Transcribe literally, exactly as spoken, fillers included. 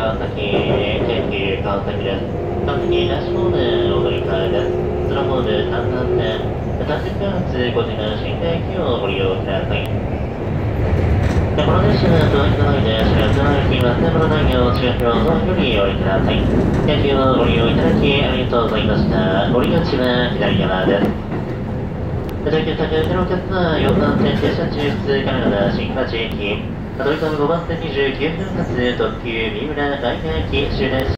川崎、京急川崎です。川崎ラッシュホームお乗り換えです。そのホームさんばん線、単純開発ごじの寝台駅をご利用ください。この電車は到着の前で始発の駅松山の内容近くをおよりお降りください。駅をご利用いただきありがとうございました。降り口は左側です。乗客先のお客様、よんばん線停車中通神奈川新町駅、乗り換えごばん線にじゅうきゅうふん発特急三浦大宮駅終電